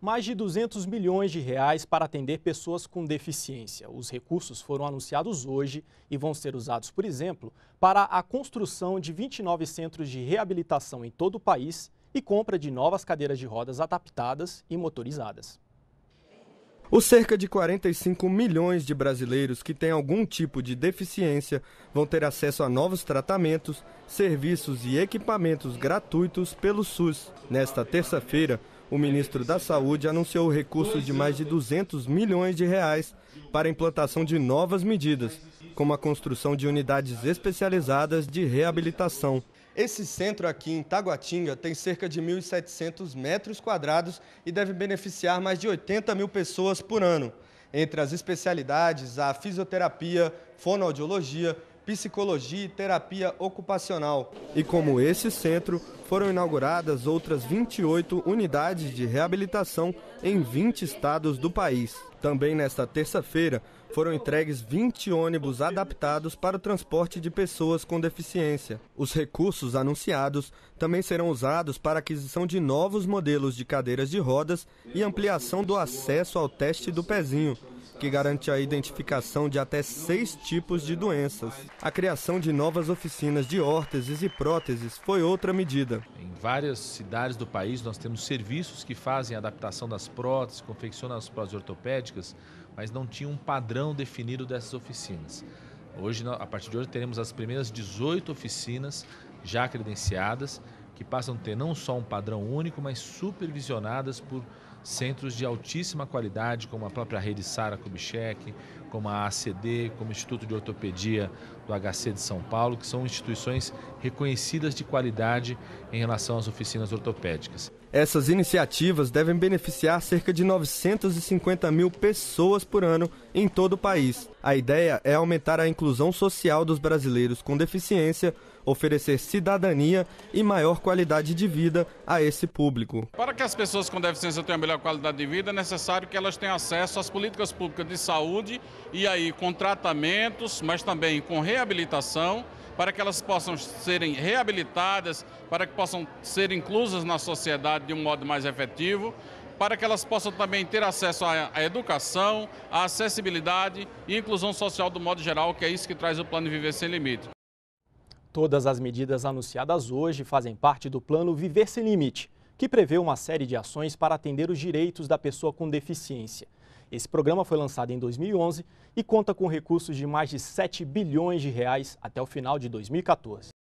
mais de 200 milhões de reais para atender pessoas com deficiência. Os recursos foram anunciados hoje e vão ser usados, por exemplo, para a construção de 29 centros de reabilitação em todo o país e compra de novas cadeiras de rodas adaptadas e motorizadas. Os cerca de 45 milhões de brasileiros que têm algum tipo de deficiência vão ter acesso a novos tratamentos, serviços e equipamentos gratuitos pelo SUS. Nesta terça-feira, o ministro da Saúde anunciou o recurso de mais de 200 milhões de reais para a implantação de novas medidas, como a construção de unidades especializadas de reabilitação. Esse centro aqui em Taguatinga tem cerca de 1.700 metros quadrados e deve beneficiar mais de 80 mil pessoas por ano. Entre as especialidades, há fisioterapia, fonoaudiologia, psicologia e terapia ocupacional. E como esse centro, foram inauguradas outras 28 unidades de reabilitação em 20 estados do país. Também nesta terça-feira, foram entregues 20 ônibus adaptados para o transporte de pessoas com deficiência. Os recursos anunciados também serão usados para a aquisição de novos modelos de cadeiras de rodas e ampliação do acesso ao teste do pezinho, que garante a identificação de até 6 tipos de doenças. A criação de novas oficinas de órteses e próteses foi outra medida. Em várias cidades do país nós temos serviços que fazem a adaptação das próteses, confeccionam as próteses ortopédicas, mas não tinha um padrão definido dessas oficinas. Hoje, a partir de hoje, teremos as primeiras 18 oficinas já credenciadas, que passam a ter não só um padrão único, mas supervisionadas por centros de altíssima qualidade, como a própria rede Sara Kubitschek, como a ACD, como o Instituto de Ortopedia do HC de São Paulo, que são instituições reconhecidas de qualidade em relação às oficinas ortopédicas. Essas iniciativas devem beneficiar cerca de 950 mil pessoas por ano em todo o país. A ideia é aumentar a inclusão social dos brasileiros com deficiência, oferecer cidadania e maior qualidade de vida a esse público. Para que as pessoas com deficiência tenham melhor qualidade de vida, é necessário que elas tenham acesso às políticas públicas de saúde e aí com tratamentos, mas também com reabilitação, para que elas possam serem reabilitadas, para que possam ser inclusas na sociedade de um modo mais efetivo, para que elas possam também ter acesso à educação, à acessibilidade e inclusão social do modo geral, que é isso que traz o Plano Viver Sem Limite. Todas as medidas anunciadas hoje fazem parte do Plano Viver Sem Limite, que prevê uma série de ações para atender os direitos da pessoa com deficiência. Esse programa foi lançado em 2011 e conta com recursos de mais de 7 bilhões de reais até o final de 2014.